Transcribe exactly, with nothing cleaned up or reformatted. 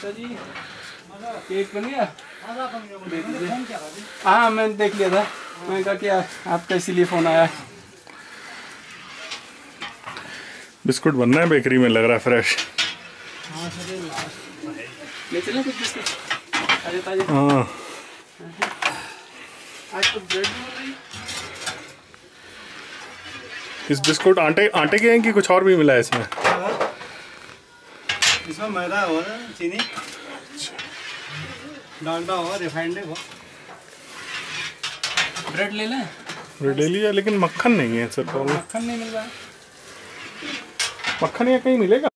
जी cake बन गया। हाँ मैंने देख लिया था, मैंने कहा कि आपका इसीलिए फ़ोन आया। बिस्कुट बन रहे हैं बेकरी में, लग रहा है फ्रेश। ले चलें कुछ बिस्कुट ताजे ताजे। हाँ आज तो ब्रेड भी हो रही। इस बिस्कुट आटे आटे के हैं कि कुछ और भी मिला है इसमें? इसमें मैदा हो ना, चीनी, डालडा हो, रिफाइंड हो। ब्रेड ले लें? ब्रेड ले लिया, लेकिन मक्खन नहीं है सर। मक्खन नहीं मिल रहा है। मक्खन यहाँ कहीं मिलेगा?